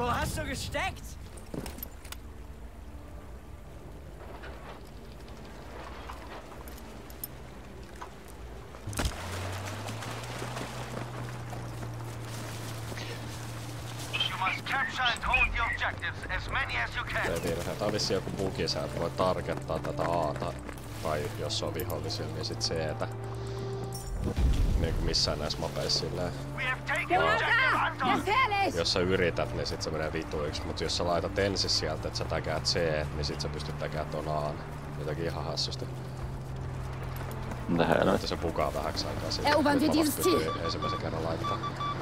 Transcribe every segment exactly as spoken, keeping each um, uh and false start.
Wo hast du gesteckt? Tää virhe. Tää on vissiin joku bugi, sä et voi targettaa tätä A:ta. Tai jos on vihollisilla, niin sit C:tä. Niinku missään näissä mapeissa silleen. Jos sä yrität, niin sit se menee vituiksi. Mut jos sä laitat ensin sieltä, että sä täkäät C, niin sit sä pystyt täkää ton A:n. Jotenkin ihan hassusti. Mitä helvetti? Että se bugaa vähäksi aikaa sitten, kun pystyy ensimmäisen kerran laittaa.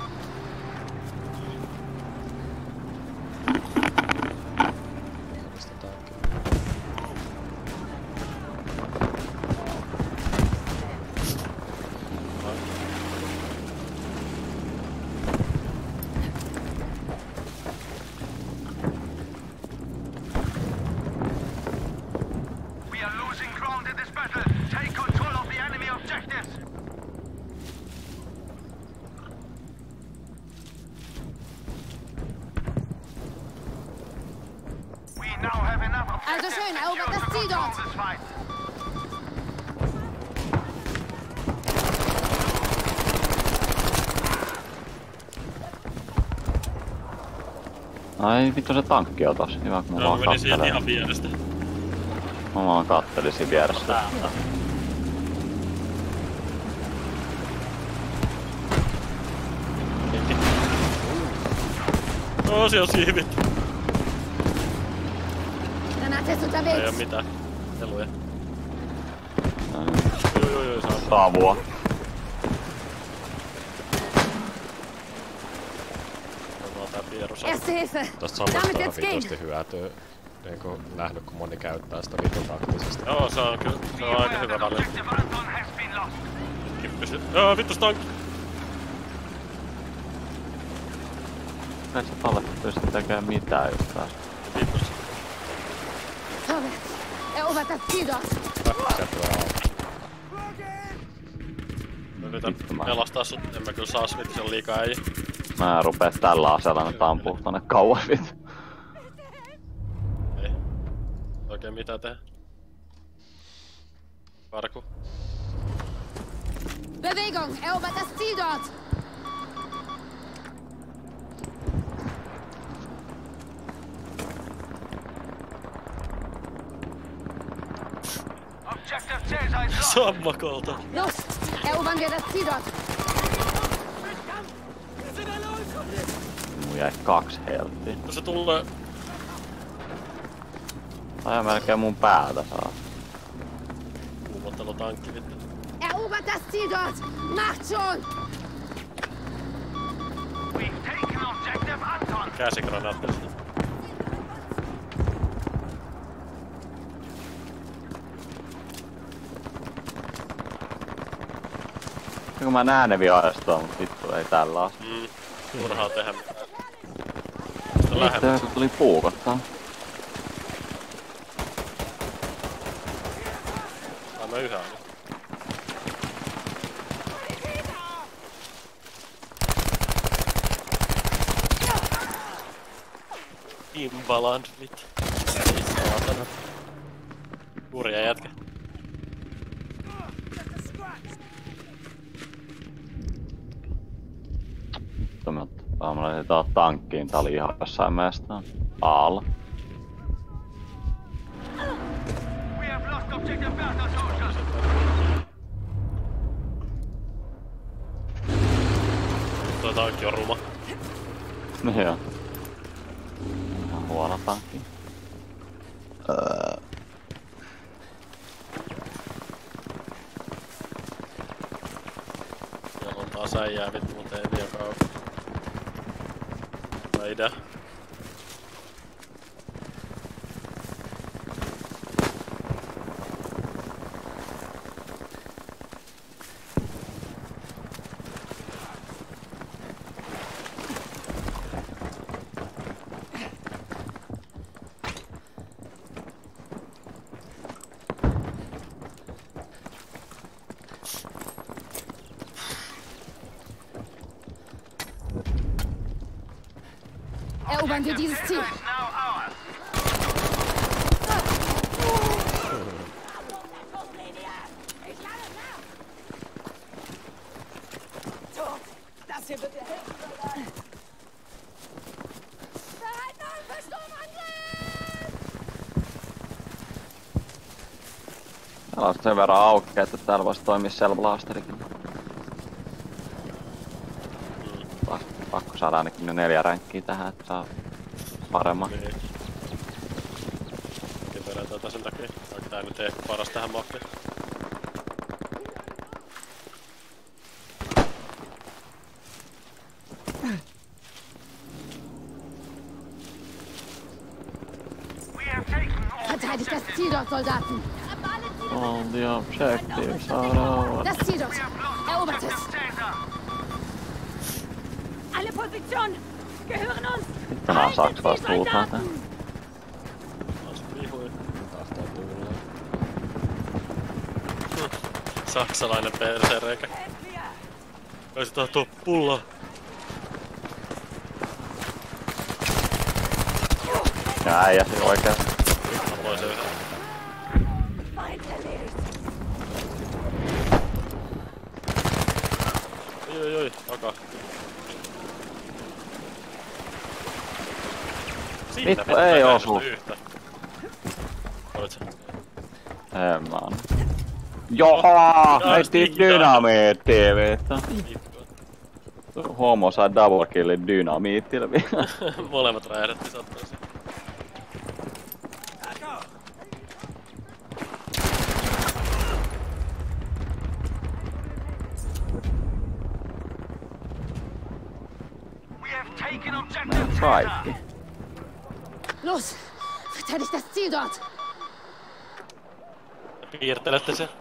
Also schön, erobert das Ziel dort! Ai vittu, se tankki on tossa. Hyvä kun mä no, vaan kattelen. Joo, mä menin ihan vierestä. Mä vaan kattelisin vierestä. Täältä. No, siellä on siivit. Ei oo mitään. Heluja. Joo, joo, joo, saa. Saavua. Tosta samasta on vitusti hyötyä. Niinku nähnyt kun moni käyttää sitä vitun taktisesti. Joo, se on kyllä. Se on aika hyvä väli. Kippisi. Joo, vittu tankki. Ei sä tolle pysty tekemään mitään just taas. Vittus. Erobert das Ziel dort! Mä yritän pelastaa sut, en mä kyllä saa vittu, se on liikaa äijä. Mä rupees tällä aseella nyt ampuu tonne kauas vittu. Ei. Oikein mitään tehdä. Karku. Bewegung! Erobert das Ziel dort! Sammakolta. Los! Erobern wir das Ziel dort! Mun jäi kaksi helttiä. No se tulee... Aja melkein mun päältä saa. Kuumottelutankki vittu. Erobert das Ziel dort! Macht schon! Käsigranaatti. Kun mä näen ne vihoistoa, mut vittu ei tällä oo. Mm, turhaa tehdä mitään. Sitten joku tuli puukottaa. Saan mä yhä nyt. Imbaland vittu. Ei saatana. Kurja jätkä. Mä olin taas tankkiin, tää oli ihan jossain meestään. Aalla. Tuo tankki on ruma. No joo. Ihan huono tankki. Öö. Siellä on taas äijää vittu, mut ei vielä kauan. Hyvä idea. Erobern wir dieses Ziel. Das hier wird dir helfen. Bereit machen für Sturmangriff! Täällä on sen verran auki, että täällä voisi toimia self-blasterikin. Pakko saada ainakin ne neljä ränkkiä tähän, että saa paremman. Niin. Kiperätään sen takia, vaikka tää nyt ei ehkä paras tähän mappiin. Verteidigt das Ziel dort, Soldaten! All the objectives are over. Das Ziel dort! Erobert es! Alle Positionen gehören uns. Sitten nää on saksalaiset tultaa tää. Taas vihui. Tahtoo tulla. Saksalainen persereikä. Kai se tahtoo pullaa. Ja äijä siinä oikein. Voi se yhden. Oi oi oi, takaa. Siinä Vittu, ei osu. Yhtä. Olit sä? En mä anna. Johaa! Heitti dynamiittia vittu. Homo sai double killin dynamiittilla vielä. Molemmat räjähdetti sattuisi. Kaikki. Los! Verteidigt das Ziel dort! Piirtelette se.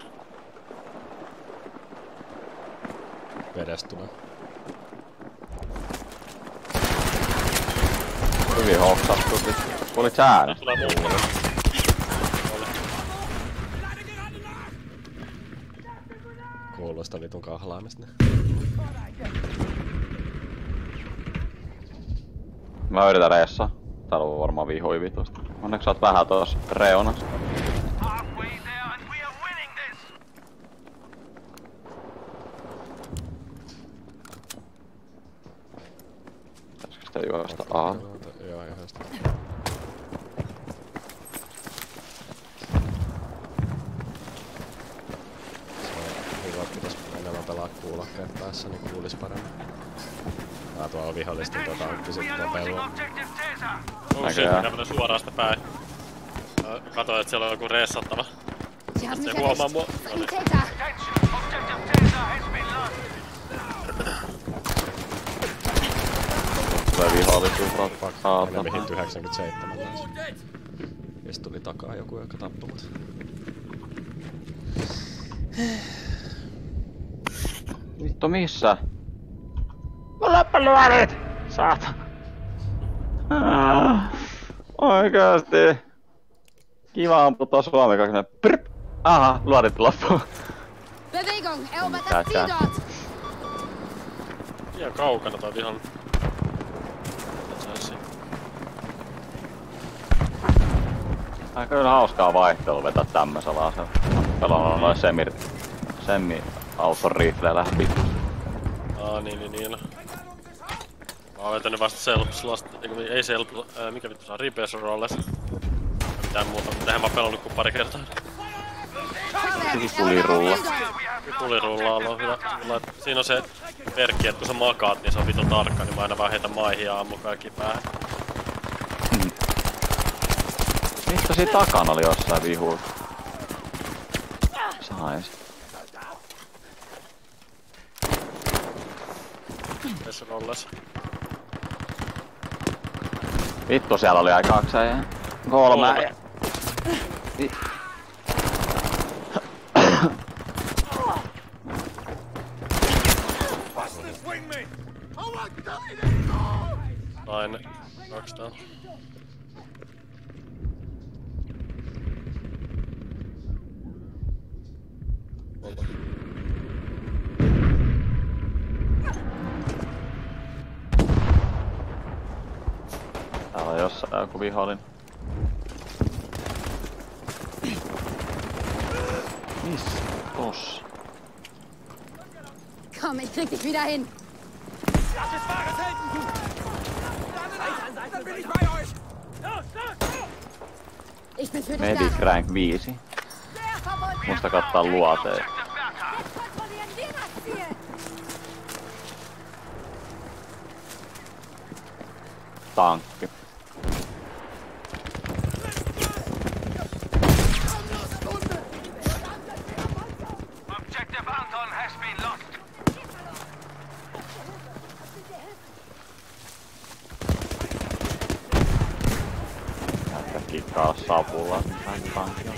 Vedestä tulee. Hyvin hoksattu. Kuulit sä äänen? Tulee mulle. Kuuluu sitä vitun kahlaamista. Mä yritän reessa. Täällä on varmaan vihoi vitusta. Onneksi sä oot vähän tuossa reunassa. Pitäisikö sitä juosta A? Joo, ihan sitä. Hyvä, että pitäis enemmän pelaa kuulokkeet päässä, niin kuulis paremmin. Tää tuolla vihollisten tuo tankki sitten pelaa. Oh shit, mä kävelin suoraan sitä päin. Katoin, että siellä on joku reessattava. Sie haben Se mich huomaa erwischt! mua. Sanitäter! Tulee vihollisuus Fuck, enemmän hit saatana. yhdeksänkymmentäseitsemän taas. Ja sit tuli takaa joku, joka tappoi mut. Vittu missä? Mä läppälyärit! Saatana. Ah, oikeasti. Kiva amputtaa Suomi kaksineen. Prp! Aha, luodit loppuu. Bewegung! Erobert Tja, das Ziel tja. dort! Liian kaukana toi vihollinen. Tää on kyllä hauskaa vaihtelua vetää tämmöisellä aseella. Pelannut noin semi... semi autorifleillä vittu. Aa niin niin niin. Mä oon vetänyt vasta selpslast, ei selp, ää, mikä vittu saa, Reapers Rolles. Mitään muuta, mutta eihän mä pelannut kuin pari kertaa. Siis tuli rulla. Tulirullaalla on hyvä. Sulla, siinä on se perkki, että kun sä makaat, niin se on vittu tarkka, niin mä aina vaan heitän maihin ja ammun kaikki päähän. Vittu siinä takana oli jossain vihuus. Sais. Tässä Rolles. Vittu siellä oli aika kakseen. Kolme. Kolme. Vi- Sain kaksi täällä. jossain joku vihollinen. Missä? Tossa. Komm, ich krieg dich wieder hin. Das ist wahres Heldentum! Dann bin ich bei euch! Los, los, los! Ich bin für dich Medic da. rank viisi. Muista kattaa luoteen. Jetzt kontrollieren wir das Ziel. Tankki. Objective Anton has been lost. Jätkä kikkaa sapulla. Päin tankki on.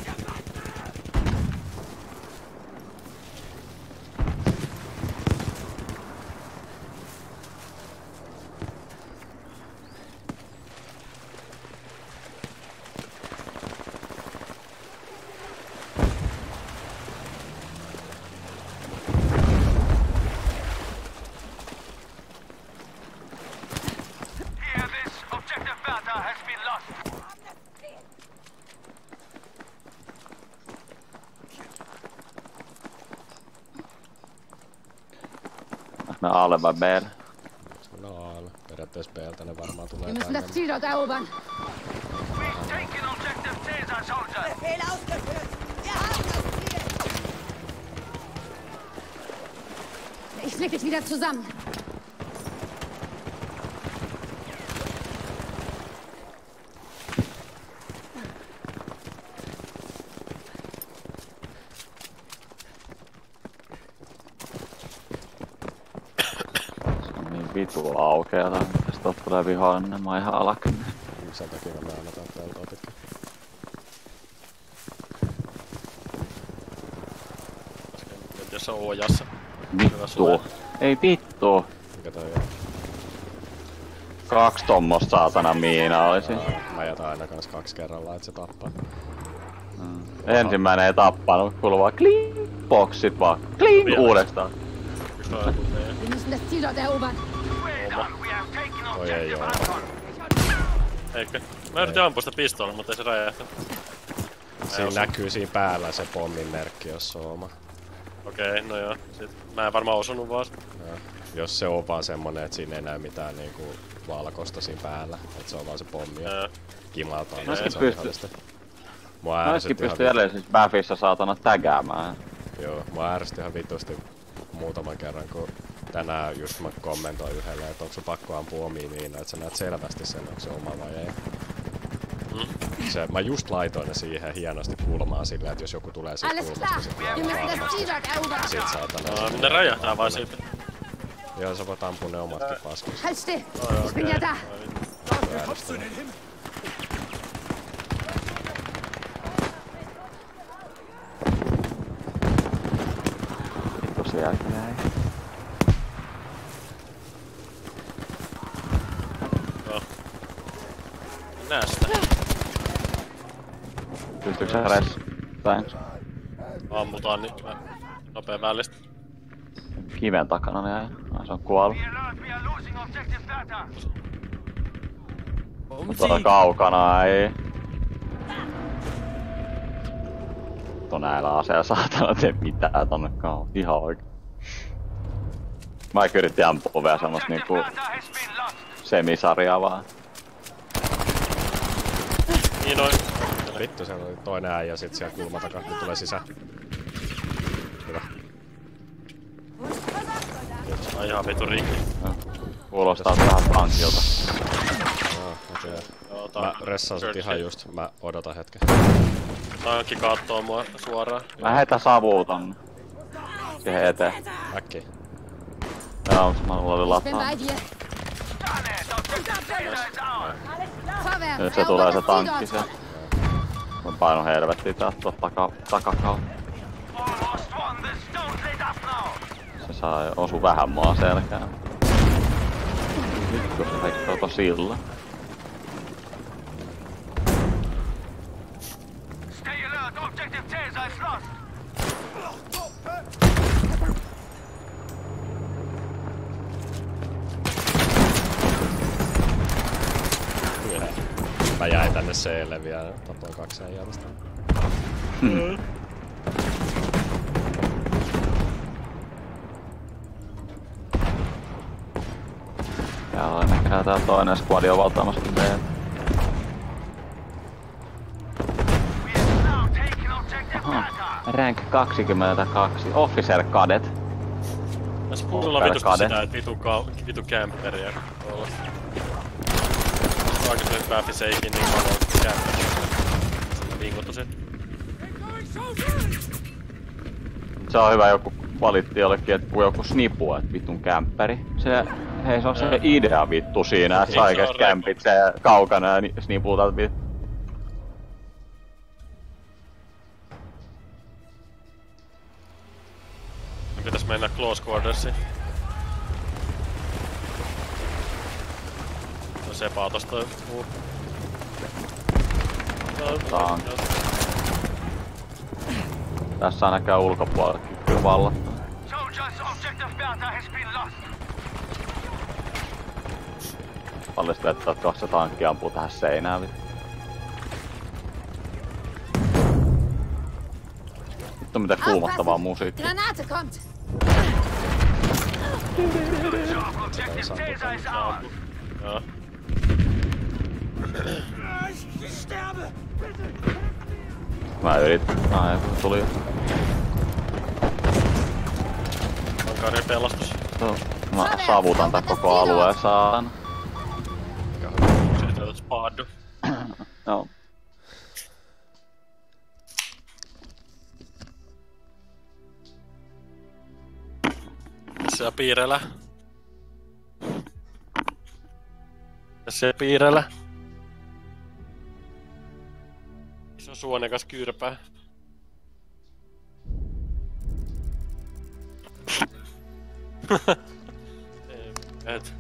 Hear this. Objective Bertha has been lost. Onks ne alle vai B:lle? No, periaatteessa B:ltä ne varmaan tulee Wir müssen tänne. das Ziel dort erobern. We've taken Objective Caesar, soldier. Befehl ausgeführt! Wir haben das Ziel! Ich flick dich wieder zusammen. Niin vitu aukeaa. Tästä tuolta tulee vihollinen. Mä oon ihan alakynnä. Sen takia me annetaan peltoa pitkin. Kenties se on ojassa. Vittu. Ei vittu. Mikä toi on? Kaksi tommosta saatana miinaa olisi. Mä jätän aina kans kaksi kerrallaan, et se tappaa. Ensimmäinen ei tappanut, kuuluu vaan kling, boksit vaan kling Vielä. uudestaan. Yks noin joku tee. Wir müssen das Ziel dort erobern. Well done. We have taken Toi ei Objective oo. Anton. Eikö? Mä yritin ampua sitä pistoolilla, mutta ei se räjähtänyt. Siinä näkyy siinä päällä se pommin merkki, jos se on oma. Okei, okay, no joo. Sit mä en varmaan osunut vaan. Ja jos se on vaan semmonen, että siinä ei näy mitään niinku valkoista siinä päällä, että se on vaan se pommi ja Ää, kimaltaan. Noiskin niin se on pystyy- vihollista. Mua Noiskin ärsytti ihan pystyy edellisessä Baffissa saatana tägäämään. Joo, mä ärsytin ihan vitusti muutaman kerran, kun tänään just mä kommentoin yhdelle, että onko se pakko ampua omiin niin, että sä näet selvästi sen, onko se oma vai ei. Se, mä just laitoin ne siihen hienosti kulmaan silleen, että jos joku tulee siitä Alles kulmasta, klar. sit Wir müssen tulee das varmasti. Ziel dort erobern. Sit saatana. no, ne räjähtää vaan siitä. Joo, sä voit ampua ne omatkin paskiksi. Halt still. Ich bin ja da. Kommst du in den Himmel? Vittu sieltä jäi. Joo. Nää sitä. Pystyykö sä res? Thanks. Ammutaan niin mä nopea välistä. Kiven takana ne jäi. Ai se on kuollut. Be alert. We are losing Objective Bertha. Mutta tuolla kaukana ei. Tuo näillä aseilla saatana tee mitään tonne kauan. Ihan oikein. Mä yritin ampua vielä semmos niinku Bertha has been lost. semisarjaa vaan. Niin noin. Vittu, siellä oli toinen äijä sit siellä kulma takaa, nyt tulee sisään. Hyvä. Ai ihan vitu rikki. No, kuulostaa vähän tankilta. Joo, okei. Joo, Mä tankki. ressaan sut Churchill. ihan just, mä odotan hetken. Tankki kattoo mua suoraan. Mä heitän savua tonne. Siihen eteen. Äkkiä. Joo, mulla oli Ich bin lataa. bei dir. Done it. Objective Caesar is ours. Vorwärts. Nyt se tulee se Erobert das Ziel tankki dort. sieltä. Mä painun helvettiin taas tuolta taka, takakautta. Almost won. The stone's lit up now. Se saa osu vähän mua selkään. Vittu se heittää to sillä. Stay alert. Objective Caesar is lost. Mä jäin tänne C:lle vielä, tapoin kaksi äijää tästä. Hmm. Joo, näköjään tää toinen squadi on valtaamassa B. Aha, rank kaksikymmentäkaksi, officer cadet. Tässä kuulla vitusti sitä, et vitu, ka- vitu kämpperiä olla. Kaikki nyt pääfi seikin niin paljon kämpperiä. Sillä vinguttu sit. Se on hyvä, joku valitti jollekin, et kun joku snipu, et vitun kämpperi. Se, hei se on se idea vittu siinä, et sä oikeesti kämpit se kaukana ja sniputat vittu. Pitäis mennä close quartersiin. No sepaa tosta uu. Tank. Tässä on näköjään ulkopuolellekin kyllä vallattu. Pallista vettä, että se tankki ampuu tähän seinään vittu. Vittu miten kuumottavaa musiikki. Granate kommt! Joo. Mä yritin. Ai, tuli. Karin pelastus. Joo. Mä saavutan tän koko alueen saan. Siitä otat spaadu. Joo. Siellä piirellä. Siellä piirellä. Iso suonekas kyrpää. Et.